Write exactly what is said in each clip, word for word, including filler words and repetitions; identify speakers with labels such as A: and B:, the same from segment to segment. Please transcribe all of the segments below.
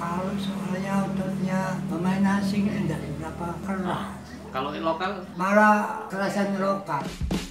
A: Kalau soalnya ototnya pemain asing enggak seberapa keras.
B: Kalau lokal?
A: Malah kerasan lokal.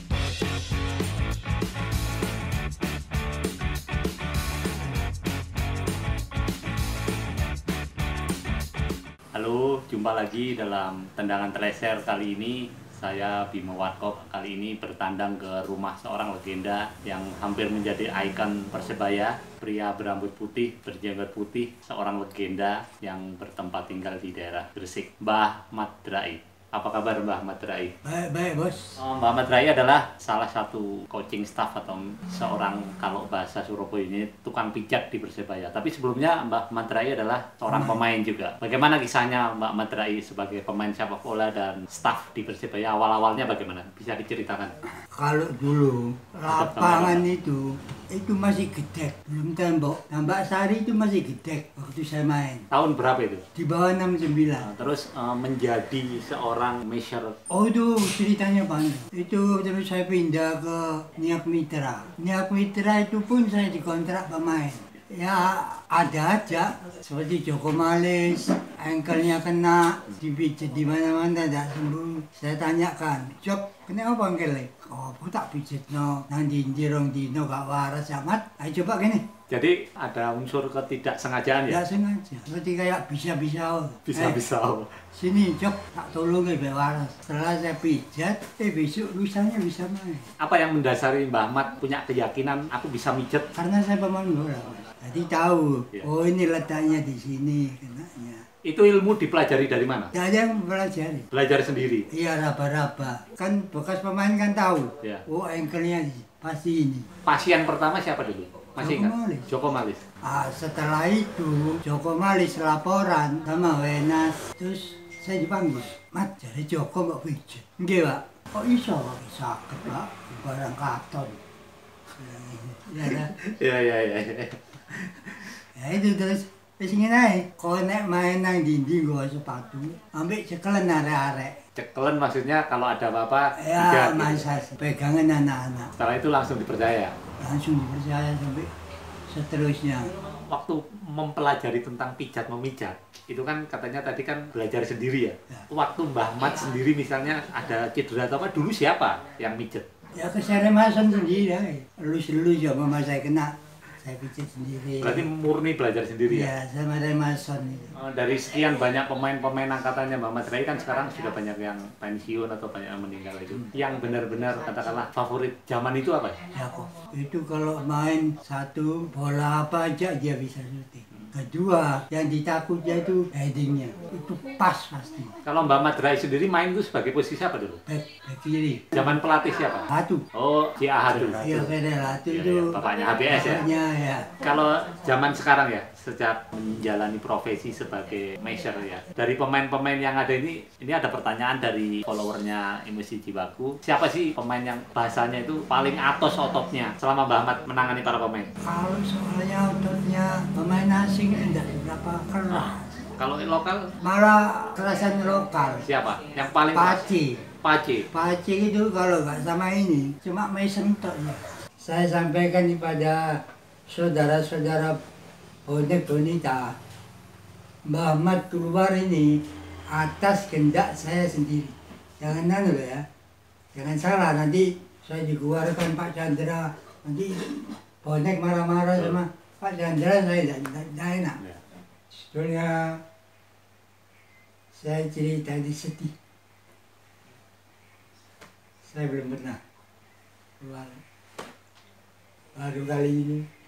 B: Halo, jumpa lagi dalam tendangan teleser. Kali ini saya Bima Warkop. Kali ini bertandang ke rumah seorang legenda yang hampir menjadi ikon Persebaya. Pria berambut putih, berjenggot putih, seorang legenda yang bertempat tinggal di daerah Gresik, Mbah Ahmad Rai. Apa kabar Mbah Ahmad Rai?
A: Baik-baik bos.
B: Oh, Mbah Ahmad Rai adalah salah satu coaching staff atau seorang, kalau bahasa Surabaya ini, tukang pijat di Persebaya. Tapi sebelumnya Mbah Ahmad Rai adalah seorang pemain juga. Bagaimana kisahnya Mbah Ahmad Rai sebagai pemain sepak bola dan staff di Persebaya? Awal-awalnya bagaimana? Bisa diceritakan?
A: Kalau dulu lapangan itu itu masih gedek, belum tembok. Tambak Sari itu masih gedek waktu saya main.
B: Tahun berapa itu?
A: Di bawah enam puluh sembilan.
B: Nah, terus uh, menjadi seorang measure.
A: Oh itu ceritanya panjang. Itu terus saya pindah ke Niak Mitra. Niak Mitra itu pun saya dikontrak pemain. Ya ada aja seperti Joko Malis, engkelnya kena, dipijit di mana-mana tidak sembuh. Saya tanyakan, Jok, kenapa engkelnya? Oh, aku tak pijit no, nanti jirong dino gak waras amat. Ayo coba gini.
B: Jadi ada unsur ketidaksengajaan ya?
A: Ya sengaja, seperti kayak bisa-bisa.
B: Bisa-bisa.
A: Eh, sini Jok, tak tolong ya biar waras. Setelah saya pijat, eh besok lusanya bisa main.
B: Apa yang mendasari Mbah Ahmad punya keyakinan aku bisa mijet?
A: Karena saya pemain bola, jadi tahu. Ya. Oh ini letaknya di sini, kenanya.
B: Itu ilmu dipelajari dari mana?
A: Tidak ada yang mempelajari.
B: Belajar sendiri?
A: Iya, raba-raba. Kan bekas pemain kan tahu.
B: Ya.
A: Oh engkelnya pasti ini.
B: Pasien pertama siapa dulu? Masih
A: Joko
B: ingat?
A: Malis.
B: Joko Malis.
A: Ah, setelah itu Joko Malis laporan sama Wenas. Terus saya dipanggil. Mat, jadi Joko mau pijat. Enggak Pak. Kok iso? Sakit Pak. Barang katon. Ya, ya.
B: Iya, iya, iya.
A: Ya itu terus wis ngene ae. Kok nek main nang dinding nggawa sepatu, ambek cekelen arek-arek.
B: Cekelen maksudnya kalau ada apa-apa
A: Ya,
B: tidak,
A: masa
B: gitu.
A: pegangan anak-anak.
B: Setelah itu langsung dipercaya.
A: Langsung dipercaya sampai seterusnya.
B: Waktu mempelajari tentang pijat memijat, itu kan katanya tadi kan belajar sendiri ya.
A: Ya.
B: Waktu Mbah Ahmad sendiri misalnya ada cedera atau apa, dulu siapa yang mijet?
A: Ya keseremasan sendiri ae. Elus-elus ya mama saya kena. Saya pijat sendiri.
B: Berarti murni belajar sendiri ya?
A: Ya, sama remason itu.
B: Dari sekian banyak pemain-pemain angkatannya Mbah Ahmad Rai kan sekarang sudah banyak yang pensiun atau banyak yang meninggal itu. Yang benar-benar katakanlah favorit zaman itu apa?
A: Ya kok. Itu kalau main satu bola apa aja dia bisa syuting. Kedua, yang ditakutnya itu headingnya. Itu pas pasti.
B: Kalau Mbah Ahmad Rai sendiri main itu sebagai posisi apa dulu?
A: Back, back kiri.
B: Zaman pelatih siapa?
A: Satu.
B: Oh, si Ahadu.
A: Iya, Federal itu
B: Ya,
A: itu.
B: ya, bapaknya H B S ya?
A: Bapaknya ya.
B: Kalau zaman sekarang ya, sejak menjalani profesi sebagai manajer ya, dari pemain-pemain yang ada ini, ini ada pertanyaan dari followernya Emosi Jiwaku. Siapa sih pemain yang bahasanya itu paling atos ototnya selama Mbah Ahmad menangani para pemain?
A: Kalau soalnya ototnya pemain asing enggak seberapa keras.
B: Kalau lokal?
A: Malah kerasan lokal.
B: Siapa? Yang paling
A: Paci.
B: Paci.
A: Paci itu kalau nggak sama ini, cuma mesem tok ya. Saya sampaikan kepada saudara-saudara bonek bonita, Mbah Ahmad keluar ini atas kehendak saya sendiri. Jangan nanu ya, jangan salah nanti saya dikeluarkan Pak Chandra, nanti bonek marah-marah sama Pak Chandra, saya tidak enak. Sebetulnya saya cerita di sedih. Saya belum pernah keluar. Baru kali ini